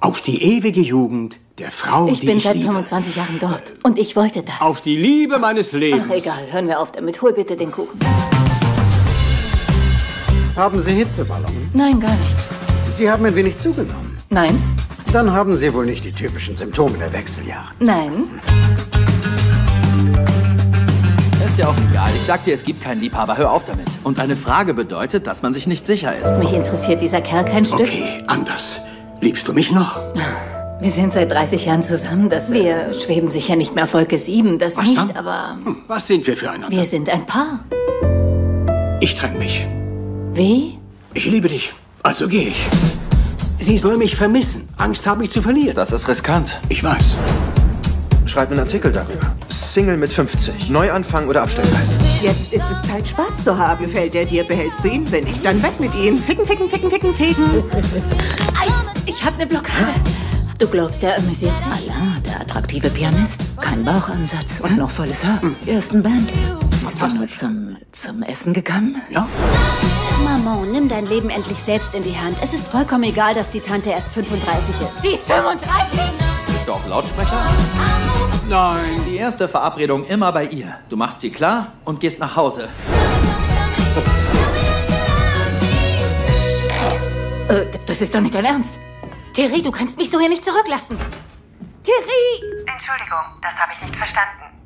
Auf die ewige Jugend der Frau, die ich liebe. Ich bin seit 25 Jahren dort und ich wollte das. Auf die Liebe meines Lebens. Ach, egal. Hören wir auf damit. Hol bitte den Kuchen. Haben Sie Hitzeballungen? Nein, gar nicht. Sie haben ein wenig zugenommen. Nein? Dann haben Sie wohl nicht die typischen Symptome der Wechseljahre. Nein. Ist ja auch egal. Ich sag dir, es gibt keinen Liebhaber. Hör auf damit. Und eine Frage bedeutet, dass man sich nicht sicher ist. Mich interessiert dieser Kerl kein Stück. Okay, anders. Liebst du mich noch? Wir sind seit 30 Jahren zusammen. Wir schweben sicher nicht mehr auf Wolke 7. Das Was nicht, dann? aber... Was sind wir füreinander? Wir sind ein Paar. Ich trenne mich. Wie? Ich liebe dich, also gehe ich. Sie soll mich vermissen. Angst habe, mich zu verlieren. Das ist riskant. Ich weiß. Schreib einen Artikel darüber. Single mit 50. Neuanfang oder Abstellgleis. Jetzt ist es Zeit, Spaß zu haben. Gefällt er dir, behältst du ihn. Wenn nicht, dann weg mit ihm. Ficken, ficken, ficken, ficken, ficken. Ich hab eine Blockade. Du glaubst, er amüsiert sich? Ja, der attraktive Pianist. Kein Bauchansatz und noch volles Haar. Ersten Band. Bist du nur zum Essen gegangen? Ja? Maman, nimm dein Leben endlich selbst in die Hand. Es ist vollkommen egal, dass die Tante erst 35 ist. Sie ist 35? Bist du auf Lautsprecher? Nein. Die erste Verabredung immer bei ihr. Du machst sie klar und gehst nach Hause. Das ist doch nicht dein Ernst. Thierry, du kannst mich so hier nicht zurücklassen. Thierry! Entschuldigung, das habe ich nicht verstanden.